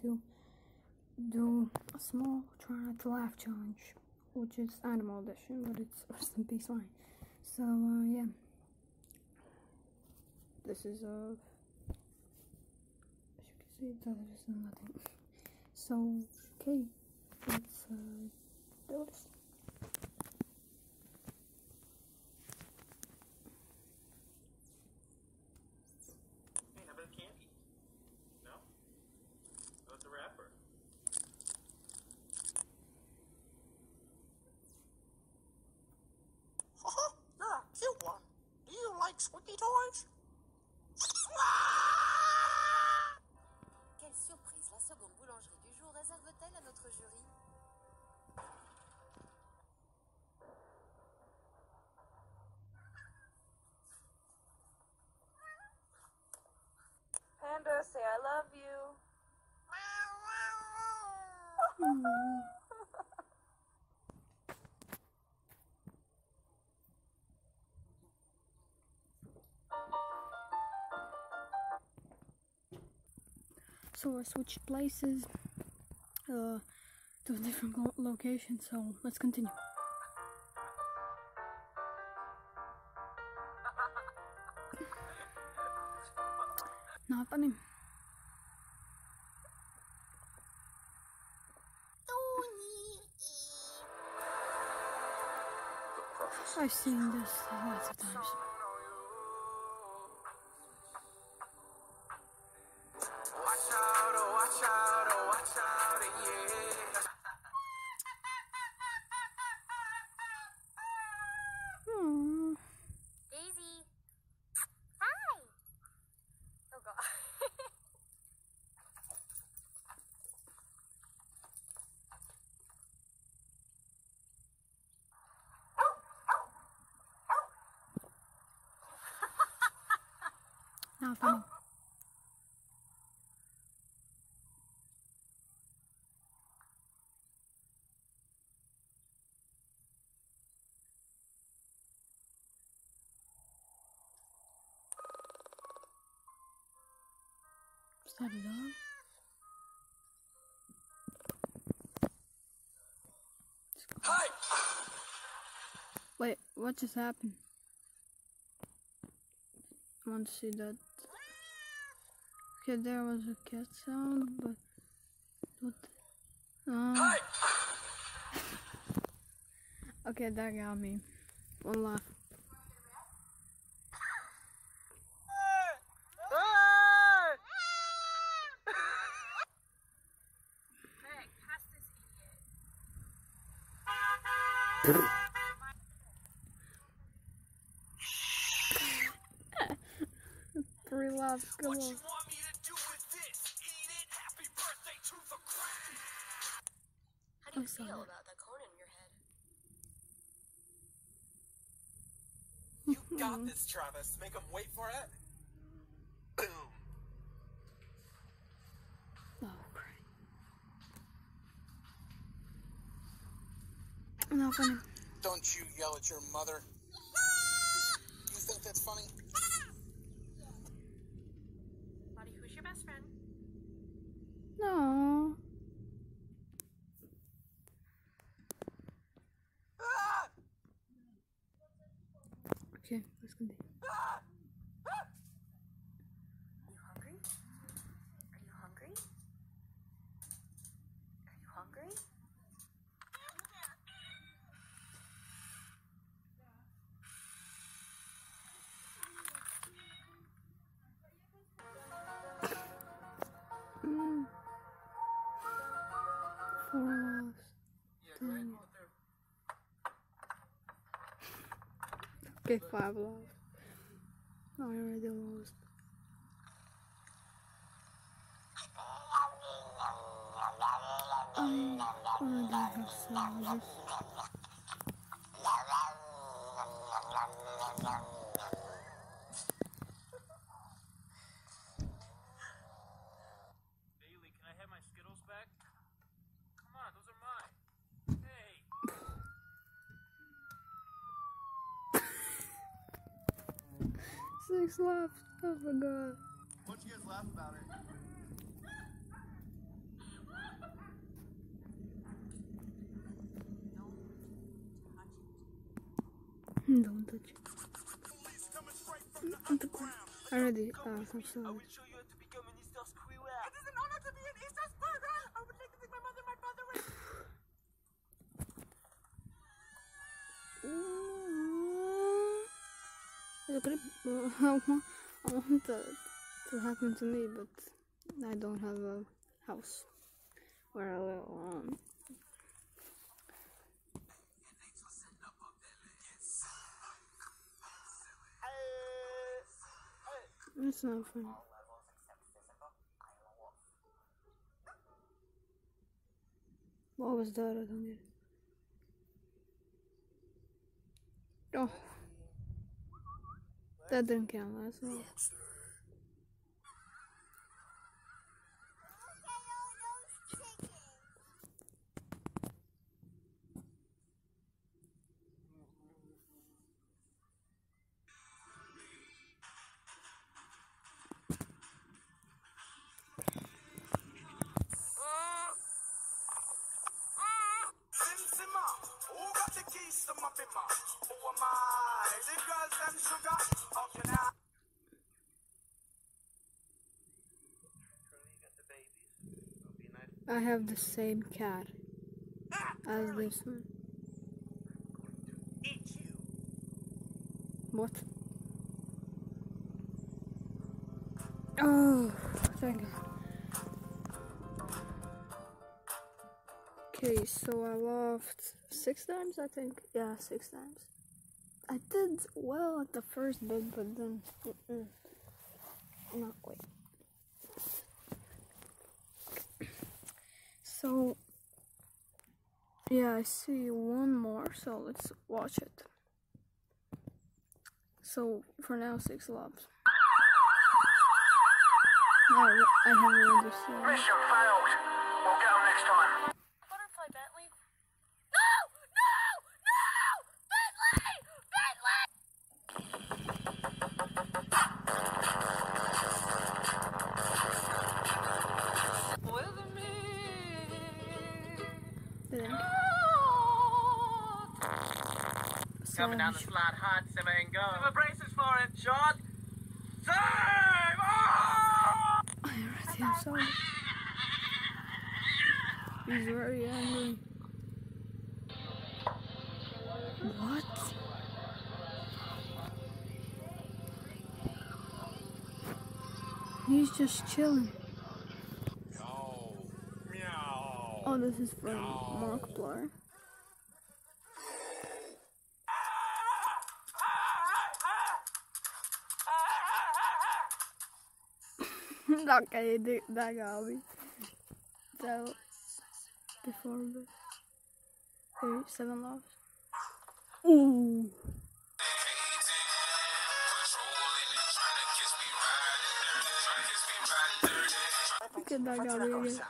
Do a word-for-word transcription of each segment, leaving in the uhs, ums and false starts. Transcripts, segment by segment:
to do a small try not to laugh challenge, which is animal edition, but it's rest in peace line. So uh, yeah, this is uh, as you can see, it's other than nothing. So okay, let's uh, do this. Hey, how about candy? No? How about the wrapper? Haha, you're a cute one. Do you like squeaky toys? Quelle surprise, la seconde boulangerie du jour réserve-t-elle à notre jury? Panda, say I love you. Mm. So I switched places uh, to a different lo location, so let's continue. Not funny. I've seen this lots of times. Watch out, oh, watch out, oh, watch out, yeah. Aww. Daisy! Hi! Oh god. Not funny. Is that a dog? Hi! Wait, what just happened? I want to see that. Okay, there was a cat sound, but what? Uh, Hi! okay, that got me. One laugh. Meg, pass this idiot. Three laughs, come What on. you want me to do with this? Eat it? Happy birthday to the crab! How do you I saw feel that. about the corn in your head? You got this, Travis. Make him wait for it. Boom. Oh, crap. Not funny. Don't you yell at your mother. You think that's funny? Buddy, who's your best friend? No. Ah! Okay, let's continue. Ah! Are you hungry? Are you hungry? Are you hungry? Mm. Four laughs. Yeah, go ahead and go through. Okay, five laughs. I already lost. Um, already have sandwiches. Bailey, can I have my Skittles back? Come on, those are mine. Hey. Six laughs. I forgot. Why don't you guys laugh about it? Don't touch it. Already, uh, I'm sorry. I will show you how to become an Easter squirrel. It is an honor to be an Easter squirrel. I would like to thank my mother and my father. Look at it. I want, I want that to happen to me, but I don't have a house where I live. Um, it's not funny. What was that? I don't get it. Oh, that didn't count. That's all. Who got the keys to my bimmer? Who am I? The girls and sugar. How can I? I have the same cat as this one. Eat you. What? Oh, thank you. Okay, so I laughed six times, I think. Yeah, six times. I did well at the first bit, but then mm-mm, not quite. So yeah, I see one more, so let's watch it. So for now, six laughs. I, I have already seen it. Mission failed. We'll get them next time. Butterfly Bentley. No! No! No! Bentley! Bentley! With me. Yeah. Coming down the So, slide hard, Simmer and go. Simmer braces for it, shot. Save! Oh! I already have some. He's very angry. What? He's just chilling. Meow. Oh, this is from Markiplier. Okay, th- that got me. So, before the eight, seven laughs. Ooh. Okay, that got me again.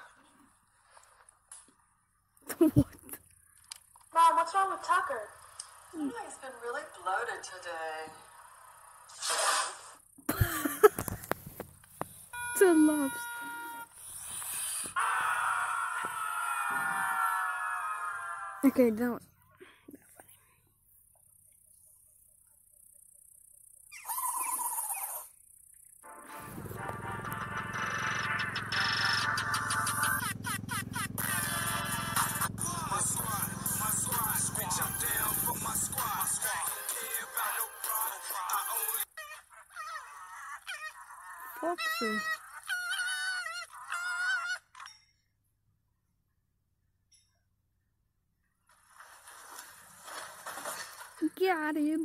What? Mom, what's wrong with Tucker? He's been really bloated today. ten laughs. Okay, that was not funny. My squad, my squad. Bitch, I'm down for my squad. Don't care about no pride. I only. Foxes. Got him.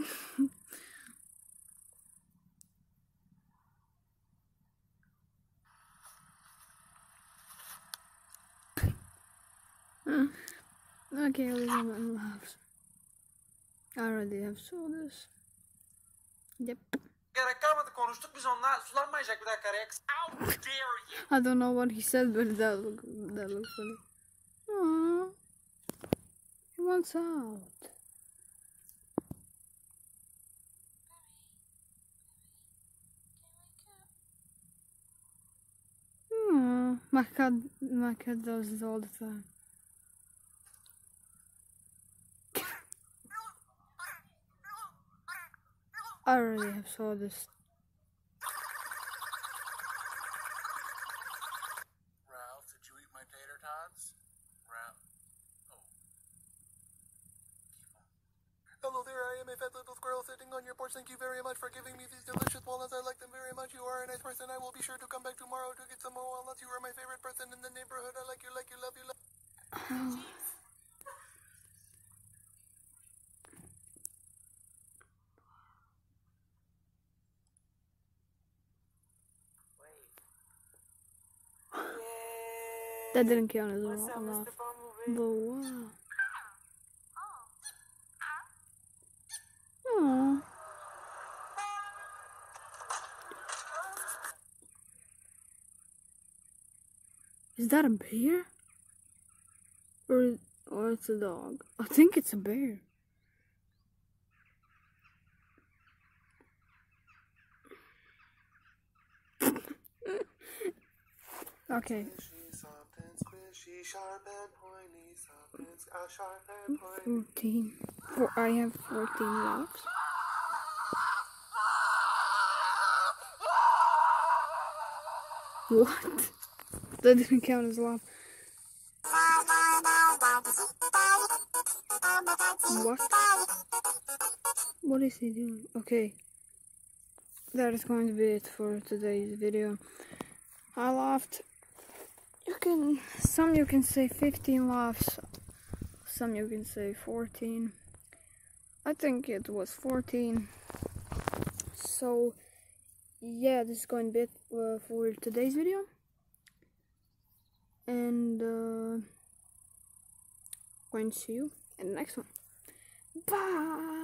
Uh, okay, we have one laughs. I already have saw this. Yep. Cara, calma de konuştuk biz onunla. Sulanmayacak bir dakika Rex. How dare you? I don't know what he said, but that look that looks funny. Aww. He wants out. Aww. My cat my cat does this all the time. I already have saw this. Ralph, did you eat my tater tots? Ralph. Oh. Hello there, I am a fat little squirrel sitting on your porch. Thank you very much for giving me these delicious walnuts. I like them very much. You are a nice person. I will be sure to come back tomorrow to get some more walnuts. You are my favorite person in the neighborhood. I like you, like you, love you, love Oh. That didn't count as a laugh. But wow. Aww. Is that a bear? Or, or it's a dog? I think it's a bear. Okay. Fourteen. Four, I have fourteen laughs. What? That didn't count as a laugh. What? What is he doing? Okay. That is going to be it for today's video. I laughed. You can, some you can say fifteen laughs, some you can say fourteen. I think it was fourteen. So, yeah, this is going to be it uh, for today's video. And, uh, going to see you in the next one. Bye!